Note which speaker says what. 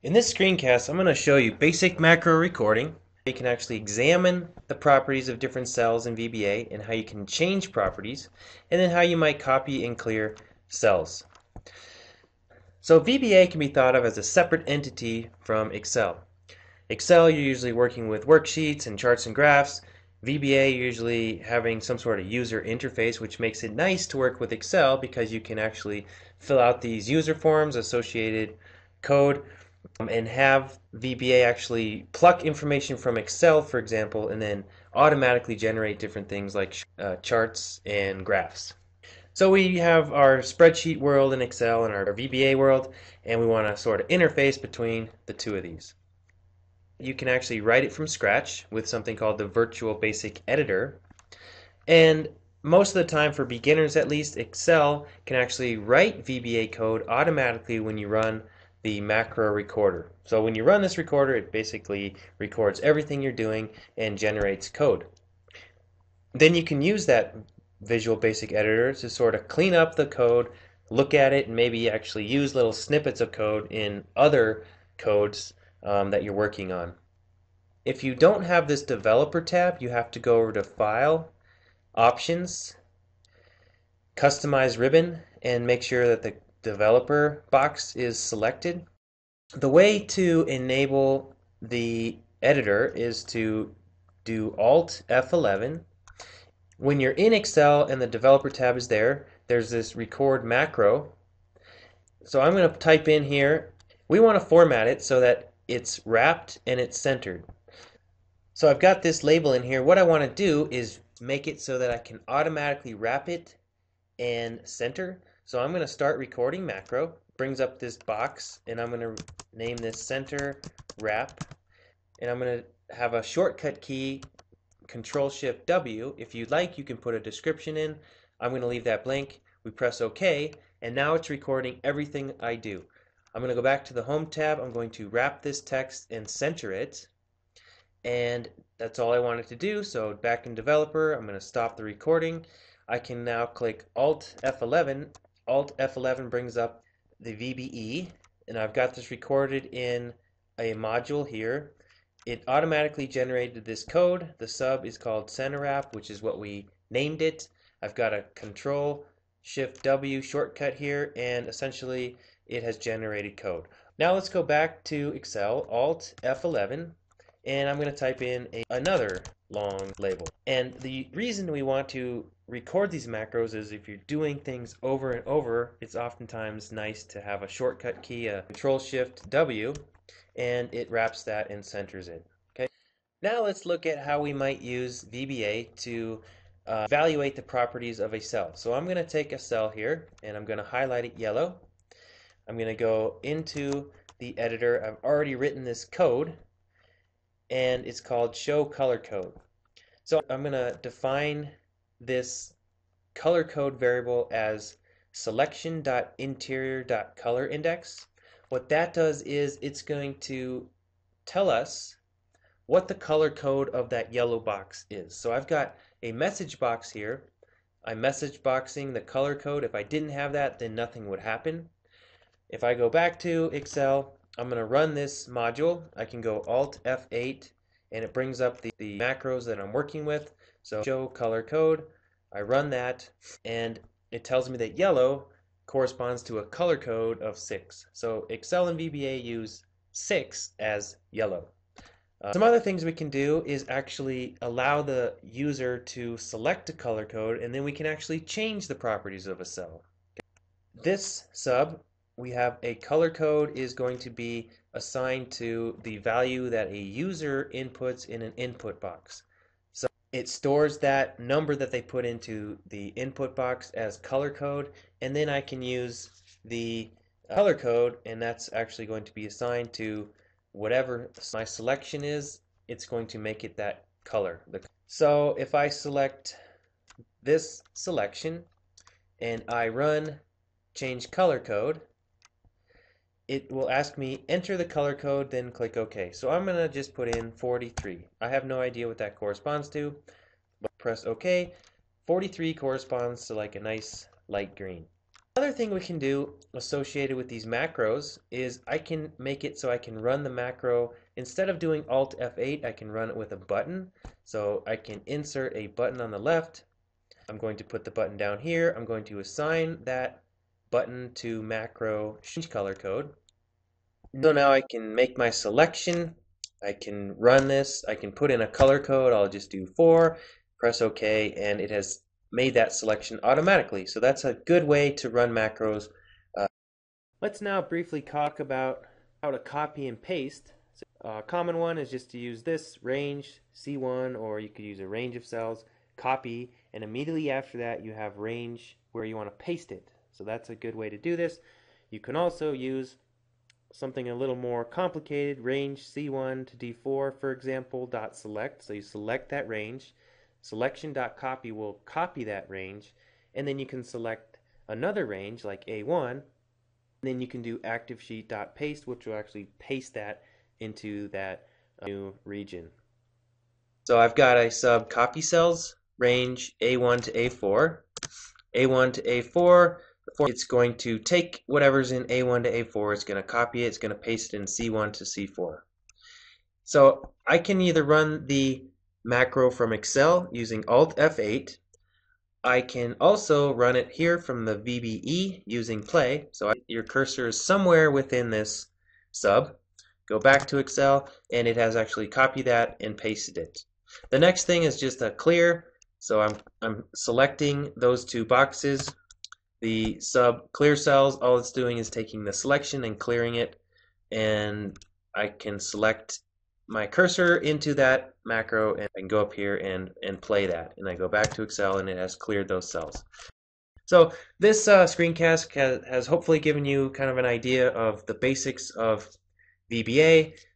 Speaker 1: In this screencast, I'm going to show you basic macro recording. You can actually examine the properties of different cells in VBA and how you can change properties, and then how you might copy and clear cells. So VBA can be thought of as a separate entity from Excel. Excel, you're usually working with worksheets and charts and graphs. VBA, you're usually having some sort of user interface, which makes it nice to work with Excel because you can actually fill out these user forms, associated code, and have VBA actually pluck information from Excel, for example, and then automatically generate different things like charts and graphs. So we have our spreadsheet world in Excel and our VBA world, and we want to sort of interface between the two of these. You can actually write it from scratch with something called the Virtual Basic Editor. And most of the time, for beginners at least, Excel can actually write VBA code automatically when you run the macro recorder. So when you run this recorder, it basically records everything you're doing and generates code. Then you can use that Visual Basic Editor to sort of clean up the code, look at it, and maybe actually use little snippets of code in other codes that you're working on. If you don't have this Developer tab, you have to go over to File, Options, Customize Ribbon, and make sure that the Developer box is selected. The way to enable the editor is to do Alt F11. When you're in Excel and the Developer tab is there, there's this record macro. So I'm going to type in here, we want to format it so that it's wrapped and it's centered. So I've got this label in here. What I want to do is make it so that I can automatically wrap it and center. So I'm going to start recording macro. Brings up this box, and I'm going to name this center wrap, and I'm going to have a shortcut key, Control-Shift-W. If you'd like, you can put a description in. I'm going to leave that blank. We press OK, and now it's recording everything I do. I'm going to go back to the Home tab. I'm going to wrap this text and center it, and that's all I wanted to do. So back in Developer, I'm going to stop the recording. I can now click Alt F11. Alt F11 brings up the VBE, and I've got this recorded in a module here. It automatically generated this code. The sub is called center wrap, which is what we named it. I've got a Control-Shift-W shortcut here, and essentially it has generated code. Now let's go back to Excel, Alt F11, and I'm going to type in another long label. And the reason we want to record these macros is if you're doing things over and over, it's oftentimes nice to have a shortcut key, a Control-Shift-W, and it wraps that and centers it. Okay. Now let's look at how we might use VBA to evaluate the properties of a cell. So I'm going to take a cell here, and I'm going to highlight it yellow. I'm going to go into the editor. I've already written this code, and it's called Show Color Code. So I'm going to define this color code variable as selection.interior.colorIndex. What that does is it's going to tell us what the color code of that yellow box is. So I've got a message box here. I'm message boxing the color code. If I didn't have that, then nothing would happen. If I go back to Excel, I'm going to run this module. I can go Alt F8, and it brings up the macros that I'm working with. So show color code. I run that, and it tells me that yellow corresponds to a color code of 6. So Excel and VBA use 6 as yellow. Some other things we can do is actually allow the user to select a color code, and then we can actually change the properties of a cell. This sub, we have a color code is going to be assigned to the value that a user inputs in an input box. So it stores that number that they put into the input box as color code, and then I can use the color code, and that's actually going to be assigned to whatever my selection is. It's going to make it that color. So if I select this selection and I run change color code, it will ask me enter the color code, then click OK. So I'm going to just put in 43. I have no idea what that corresponds to, but press OK. 43 corresponds to like a nice light green. Another thing we can do associated with these macros is I can make it so I can run the macro, instead of doing Alt F8, I can run it with a button. So I can insert a button on the left. I'm going to put the button down here. I'm going to assign that button to macro change color code. So now I can make my selection. I can run this. I can put in a color code. I'll just do 4, press OK, and it has made that selection automatically. So that's a good way to run macros. Let's now briefly talk about how to copy and paste. A common one is just to use this range, C1, or you could use a range of cells, copy, and immediately after that you have range where you want to paste it. So that's a good way to do this. You can also use something a little more complicated, range C1 to D4, for example, dot select. So you select that range, selection.copy will copy that range, and then you can select another range like A1, and then you can do ActiveSheet.paste, which will actually paste that into that new region. So I've got a sub copy cells range A1 to A4. A1 to A4, it's going to take whatever's in A1 to A4, it's going to copy it, it's going to paste it in C1 to C4. So I can either run the macro from Excel using Alt F8. I can also run it here from the VBE using play. So your cursor is somewhere within this sub. Go back to Excel, and it has actually copied that and pasted it. The next thing is just a clear. So I'm selecting those two boxes. The sub clear cells, all it's doing is taking the selection and clearing it, and I can select my cursor into that macro and I can go up here and play that, and I go back to Excel and it has cleared those cells. So this screencast has hopefully given you kind of an idea of the basics of VBA.